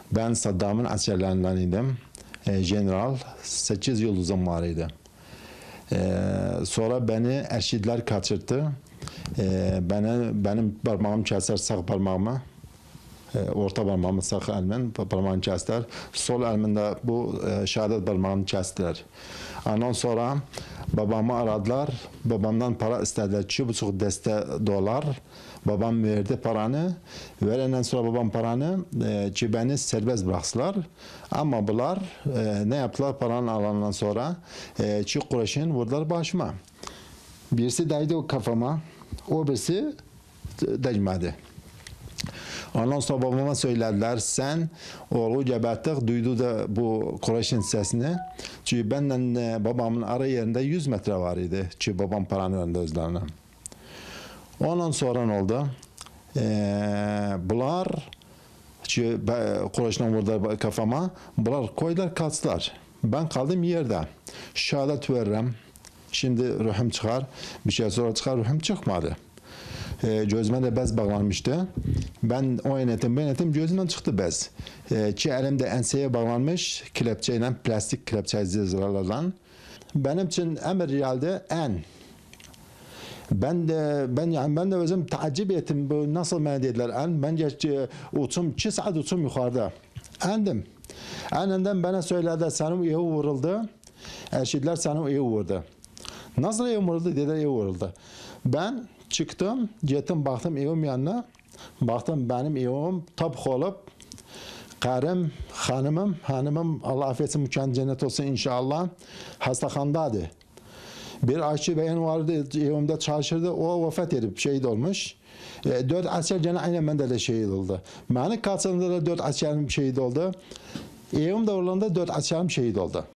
Ben Saddam'ın askerlerinden idim. General 8 yıldızım var idi. Sonra beni erşidler kaçırdı. Benim parmağım keser, sağ parmağımı. Orta parmağımı sağ elimin parmağını kestiler. Sol elimde bu şehadet parmağını kestiler. Ondan sonra babamı aradılar. Babamdan para istediler. 2,5 deste dolar. Babam verdi paranı. Verenden sonra babam paranı ki beni serbest bıraktılar. Ama bunlar ne yaptılar paranı alandan sonra? Ki Kureyş'in vurdular başıma. Birisi değdi o kafama. O birisi değmedi. Ondan sonra babama söylediler, sen oğlu geberttik, duydu da bu Kureyş'in sesini. Çünkü benden babamın ara yerinde 100 metre var idi. Çünkü babam paranı önde özlerine. Ondan sonra ne oldu? Bunlar, çünkü Kureyş'ten vurdu kafama, bunlar koydular kaçtılar. Ben kaldım yerde. Şehadet veririm. Şimdi ruhum çıkar. Bir şey sonra çıkar, ruhum çıkmadı. Gözüme de bez bağlanmıştı. Ben o yönetim gözümden çıktı bez. Ki elimde enseye bağlanmış kelepçeyle, plastik kelepçe zırhlardan. Benim için emir geldi en. Ben de özüm tacip ettim. Bu nasıl bana dediler en. Bence uçum 2 saat uçum yukarıda. Endim. Enenden bana söyledi senin evi vuruldu. Erşidler senin evi vurdu. Nasıl evi vuruldu? Dediler evi vuruldu. Ben çıktım, gittim baktım evim yanına. Baktım benim evim top olup karım, hanımım Allah affetsin mekanı cennet olsun inşallah hastahandadır. Bir aşçı beyin vardı evimde çalışırdı. O vefat edip şehit olmuş. 4 asker gene aynen bende de şehit oldu. Beni kaçırında da 4 askerim şehit oldu. Evimde oranda 4 askerim şehit oldu.